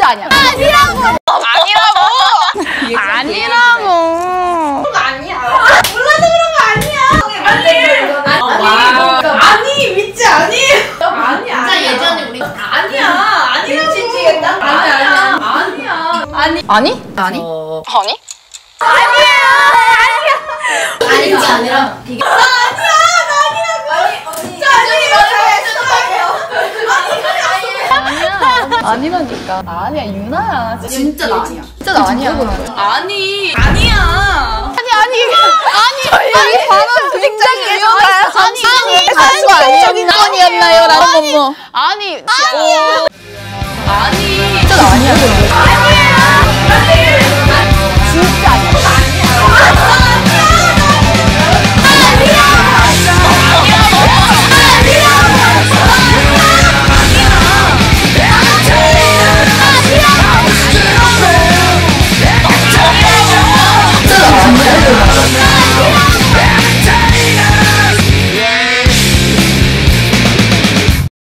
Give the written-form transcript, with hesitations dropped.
진짜 아니야. 아니라고. 아니라고. 아니야. 몰라서 그런 거 아니야. 아니 믿지 아니. 아니야. 진짜 예전에 우리 아니야. 아니라고. 진지했다. 아니야. 아니? 아니? 아니? 아니가 아니라 이게 아니라니까. 아니야, 유나야. 진짜 나 아니야. 진짜 나 아니야. 아니야. 아니, 반응 굉장히 위험해요. 아니, 가수적인 건이었나요? 라는 뭐. 아니, 진짜 나 아니야. 아니야.